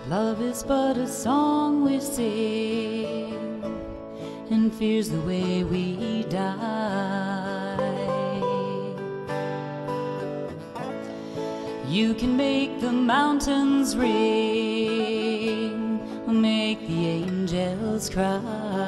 Love is but a song we sing, and fear's the way we die. You can make the mountains ring, or make the angels cry.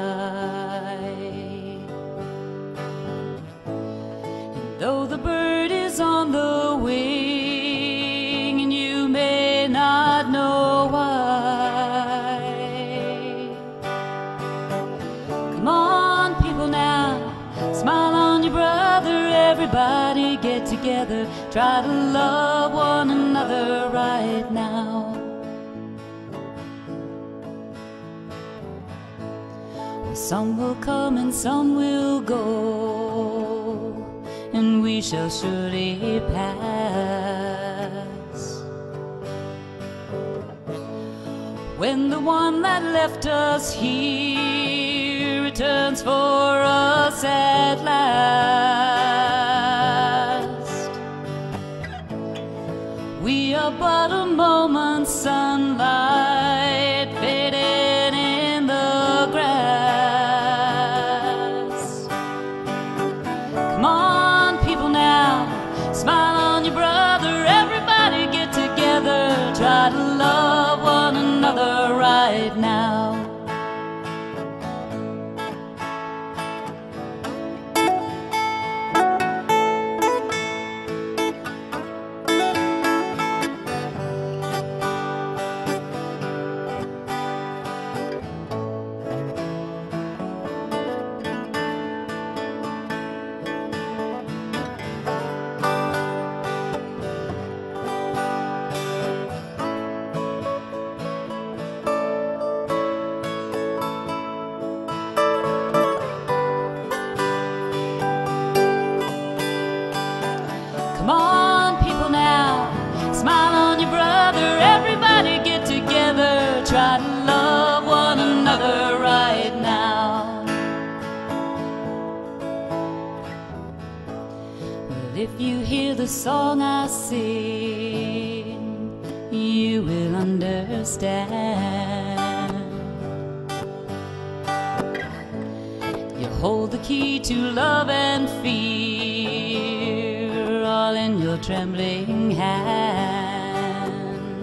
And though the bird is on the wing, and you may not know why, come on people now, smile on your brother. Everybody get together, try to love one another right now. Some will come and some will go, and we shall surely pass. When the one that left us here returns for us at last, we are but a moment's sunlight fading in the grass. Come on people now, smile on your brother. Everybody get together, try to love one another right now. Come on people now, smile on your brother. Everybody get together, try to love one another right now. Well, if you hear the song I sing, you will understand. You hold the key to love and fear, all in your trembling hand.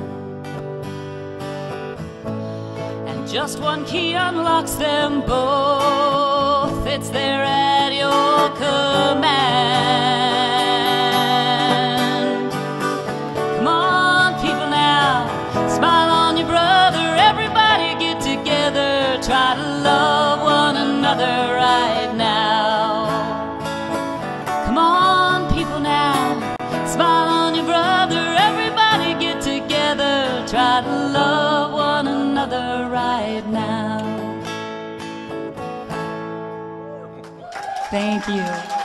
And just one key unlocks them both, it's there at your command. Come on people now, smile on your brother. Everybody get together, try to love one another right now. Come on people now, smile on your brother. Everybody get together, try to love one another right now. Thank you.